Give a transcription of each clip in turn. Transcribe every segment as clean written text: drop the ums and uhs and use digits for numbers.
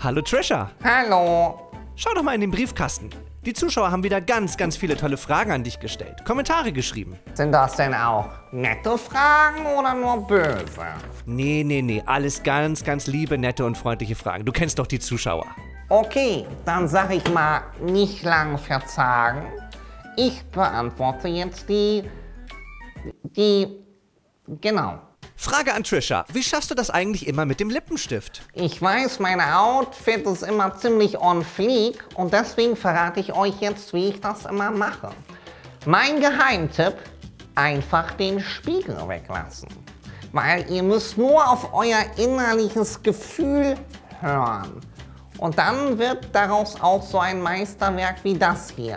Hallo Trisha. Hallo. Schau doch mal in den Briefkasten. Die Zuschauer haben wieder ganz viele tolle Fragen an dich gestellt. Kommentare geschrieben. Sind das denn auch nette Fragen oder nur böse? Nee. Alles ganz liebe, nette und freundliche Fragen. Du kennst doch die Zuschauer. Okay, dann sag ich mal, nicht lang verzagen. Ich beantworte jetzt genau. Frage an Trisha. Wie schaffst du das eigentlich immer mit dem Lippenstift? Ich weiß, meine Outfit ist immer ziemlich on fleek und deswegen verrate ich euch jetzt, wie ich das immer mache. Mein Geheimtipp, einfach den Spiegel weglassen. Weil ihr müsst nur auf euer innerliches Gefühl hören. Und dann wird daraus auch so ein Meisterwerk wie das hier.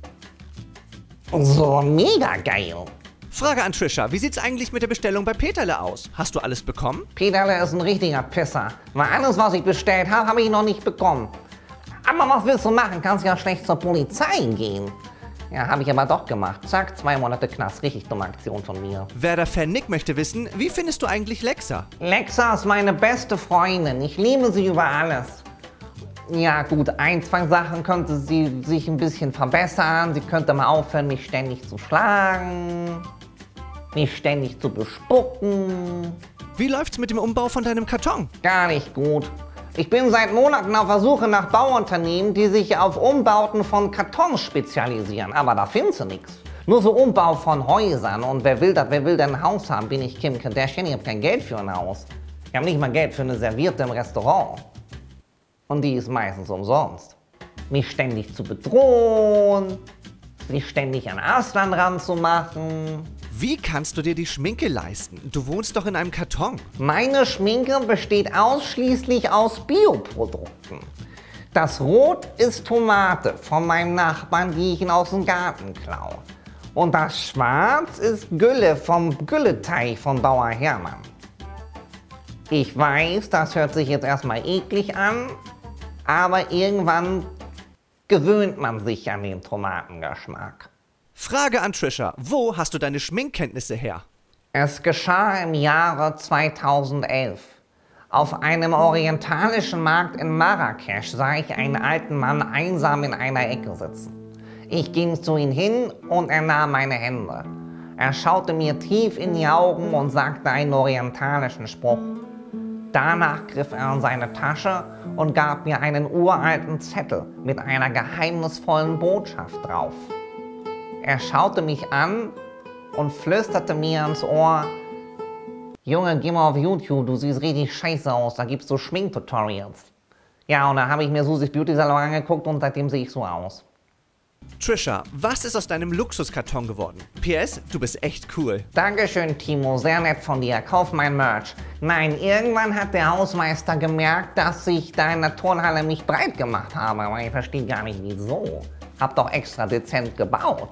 So mega geil. Frage an Trisha. Wie sieht's eigentlich mit der Bestellung bei Peterle aus? Hast du alles bekommen? Peterle ist ein richtiger Pisser. Weil alles, was ich bestellt habe, habe ich noch nicht bekommen. Aber was willst du machen? Kannst ja schlecht zur Polizei gehen. Ja, habe ich aber doch gemacht. Zack, 2 Monate Knast. Richtig dumme Aktion von mir. Werder-Fan Nick möchte wissen, wie findest du eigentlich Lexa? Lexa ist meine beste Freundin. Ich liebe sie über alles. Ja gut, 1, 2 Sachen könnte sie sich ein bisschen verbessern. Sie könnte mal aufhören, mich ständig zu schlagen, mich ständig zu bespucken. Wie läuft's mit dem Umbau von deinem Karton? Gar nicht gut. Ich bin seit Monaten auf der Suche nach Bauunternehmen, die sich auf Umbauten von Kartons spezialisieren. Aber da findest du nichts. Nur so Umbau von Häusern. Und wer will denn ein Haus haben? Bin ich Kim Kardashian? Ich habe kein Geld für ein Haus. Ich habe nicht mal Geld für eine Serviette im Restaurant. Und die ist meistens umsonst. Mich ständig zu bedrohen, mich ständig an Aslan ranzumachen. Wie kannst du dir die Schminke leisten? Du wohnst doch in einem Karton. Meine Schminke besteht ausschließlich aus Bioprodukten. Das Rot ist Tomate von meinem Nachbarn, die ich ihn aus dem Garten klaue. Und das Schwarz ist Gülle vom Gülleteich von Bauer Hermann. Ich weiß, das hört sich jetzt erstmal eklig an, aber irgendwann gewöhnt man sich an den Tomatengeschmack. Frage an Trisha. Wo hast du deine Schminkkenntnisse her? Es geschah im Jahre 2011. Auf einem orientalischen Markt in Marrakesch sah ich einen alten Mann einsam in einer Ecke sitzen. Ich ging zu ihm hin und er nahm meine Hände. Er schaute mir tief in die Augen und sagte einen orientalischen Spruch. Danach griff er in seine Tasche und gab mir einen uralten Zettel mit einer geheimnisvollen Botschaft drauf. Er schaute mich an und flüsterte mir ins Ohr, Junge, geh mal auf YouTube, du siehst richtig scheiße aus, da gibt's so Schminktutorials. Ja, und dann habe ich mir Susis Beauty Salon angeguckt und seitdem sehe ich so aus. Trisha, was ist aus deinem Luxuskarton geworden? PS, du bist echt cool. Dankeschön, Timo, sehr nett von dir. Kauf mein Merch. Nein, irgendwann hat der Hausmeister gemerkt, dass ich da in der Turnhalle mich breit gemacht habe, aber ich verstehe gar nicht wieso. Hab doch extra dezent gebaut.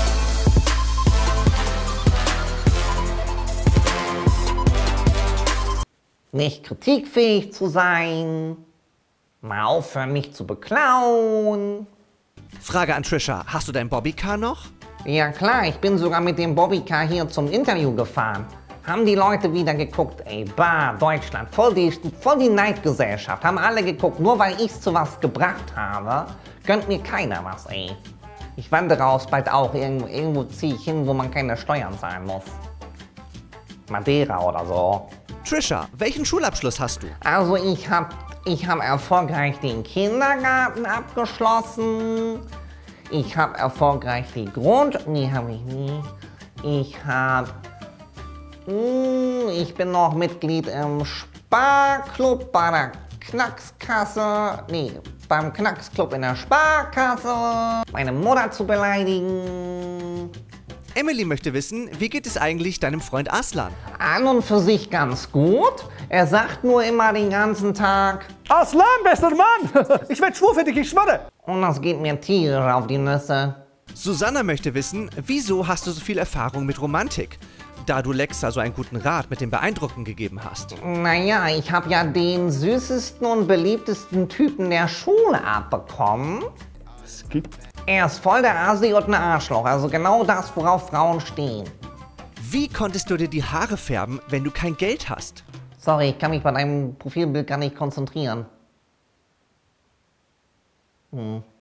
Nicht kritikfähig zu sein, mal aufhören, mich zu beklauen. Frage an Trisha, hast du dein Bobbycar noch? Ja klar, ich bin sogar mit dem Bobbycar hier zum Interview gefahren. Haben die Leute wieder geguckt, ey, bah, Deutschland, voll die Neidgesellschaft. Haben alle geguckt, nur weil ich's zu was gebracht habe, gönnt mir keiner was, ey. Ich wandere aus bald auch, irgendwo ziehe ich hin, wo man keine Steuern zahlen muss. Madeira oder so. Trisha, welchen Schulabschluss hast du? Also ich hab erfolgreich den Kindergarten abgeschlossen. Ich habe erfolgreich die Nee, habe ich nie. Ich bin noch Mitglied im Sparclub bei der Knackskasse. Nee, beim Knacksclub in der Sparkasse. Meine Mutter zu beleidigen. Emily möchte wissen, wie geht es eigentlich deinem Freund Aslan? An und für sich ganz gut. Er sagt nur immer den ganzen Tag, Aslan, bester Mann! Ich werd schwur für dich, ich schwöre! und das geht mir tierisch auf die Nüsse. Susanna möchte wissen, wieso hast du so viel Erfahrung mit Romantik? Da du Lexa so einen guten Rat mit dem Beeindrucken gegeben hast. Naja, ich habe ja den süßesten und beliebtesten Typen der Schule abbekommen. Es gibt... Er ist voll der Asi und ein Arschloch, also genau das, worauf Frauen stehen. Wie konntest du dir die Haare färben, wenn du kein Geld hast? Sorry, ich kann mich bei deinem Profilbild gar nicht konzentrieren.